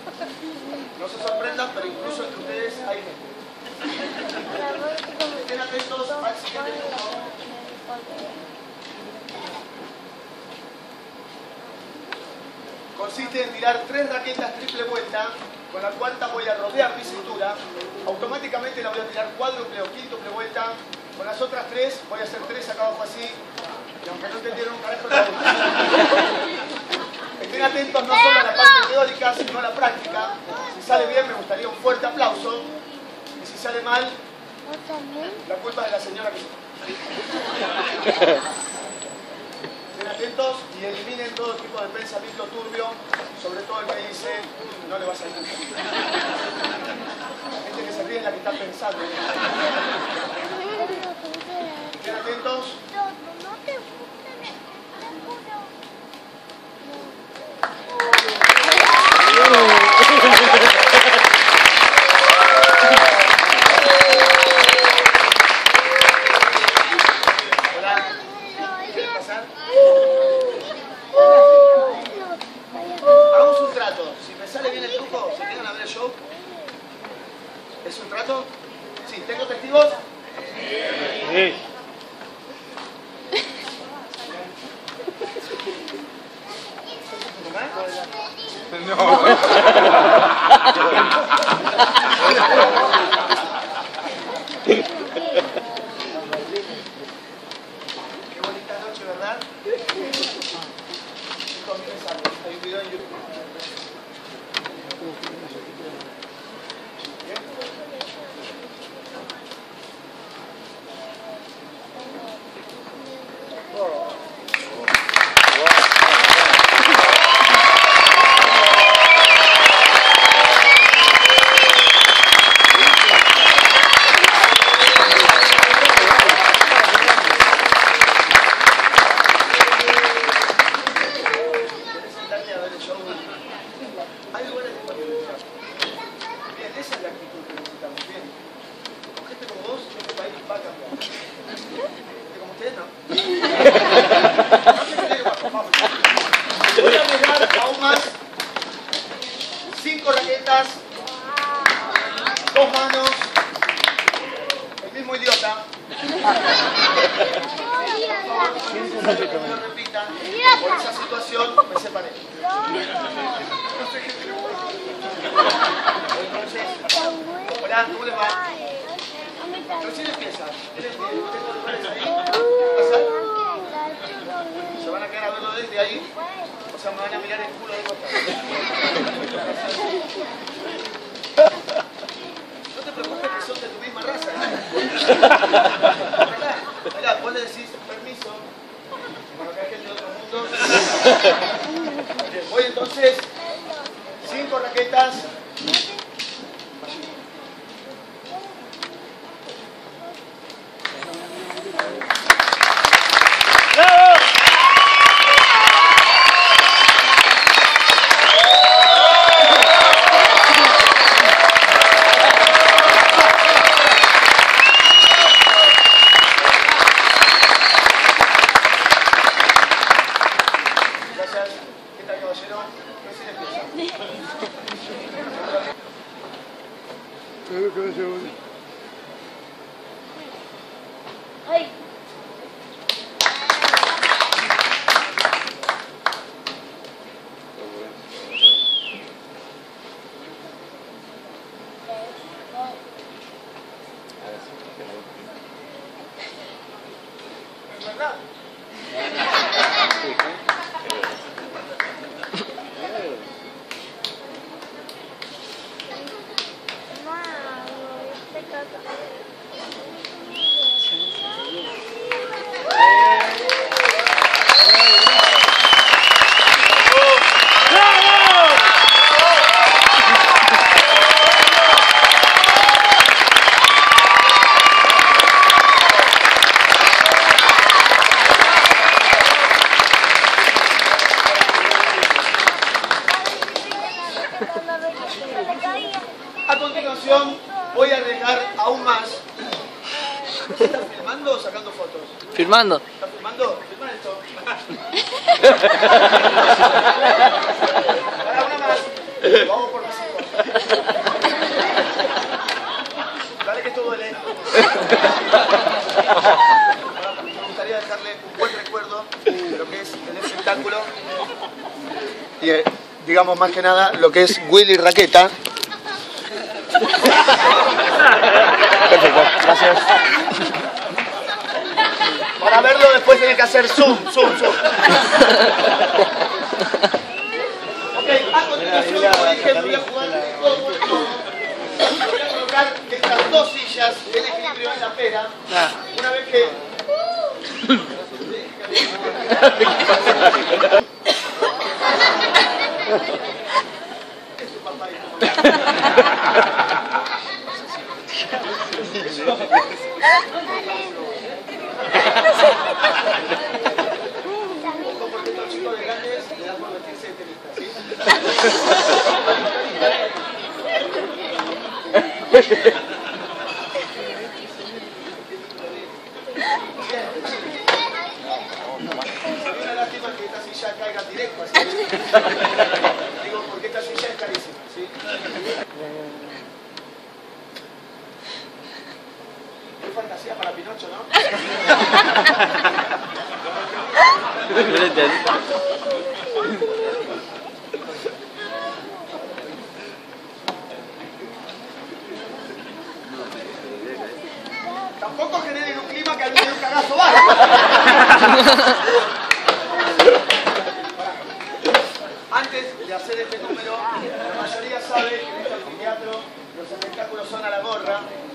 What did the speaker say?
No se sorprendan, pero incluso entre ustedes hay gente. Estén atentos al siguiente truco. Consiste en tirar 3 raquetas triple vuelta, con la cuarta voy a rodear mi cintura. Automáticamente la voy a tirar cuádruple o quíntuple vuelta. Con las otras 3 voy a hacer 3 acá abajo así. Y aunque no entendieron un carajo, estén atentos no solo a la parte teórica, sino a la práctica. Si sale bien me gustaría un fuerte aplauso. Y si sale mal, la culpa es de la señora que... Estén atentos y eliminen todo tipo de pensamiento turbio, sobre todo el que dice, no le va a salir. La gente que se ríe es la que está pensando. Estén atentos. Hagamos un trato. Si me sale bien el truco, ¿se quedan a ver el show? ¿Es un trato? Sí. ¿Tengo testigos? Sí. Qué bonita noche, ¿verdad? Hay un video en YouTube. Hay lugares disponibles. Bien, esa es la actitud que necesitamos. Bien. Con gente como vos, este país va a cambiar. Gente como ustedes, no. No se quede igual, vamos. Voy a agregar aún más 5 raquetas, 2 manos, el mismo idiota. No lo repitan, por esa situación me separé. Entonces, hola, ¿cómo les va? Recién empieza. ¿Tengo lugares ahí? ¿Pasar? ¿Se van a quedar a verlo desde ahí? O sea, me van a mirar el culo de costado. No te preocupes que son de tu misma raza. Acá, vos le decís permiso. Para que hay gente de otro mundo. Bien, voy entonces. 5 raquetas. Gracias. ¿Qué tal, caballero? Recién empieza. Ay. ¿Es verdad? A continuación voy a arriesgar aún más. ¿Estás filmando o sacando fotos? Filmando. ¿Estás filmando? Filma esto. Para una más. Vamos por la y digamos más que nada lo que es Willy Raqueta. Perfecto, gracias. Para verlo después tenés que hacer zoom. Ok, a continuación, como dije, voy a jugar todo. Voy a colocar estas dos sillas, el equilibrio en la pera. Una vez que... Porque estos chicos de grandes le dan por vestirse de tenista, ¿sí? Una lástima que esta silla caiga directo así. Digo, porque esta silla es carísima, ¿sí? Qué fantasía para Pinocho, ¿no? Tampoco generen un clima que a mí me dé un cagazo bajo. Antes de hacer este número, la mayoría sabe que en este anfiteatro los espectáculos son a la gorra.